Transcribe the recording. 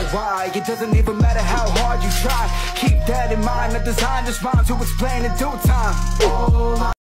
why. It doesn't even matter how hard you try. Keep that in mind, I designed this rhyme to explain in due time.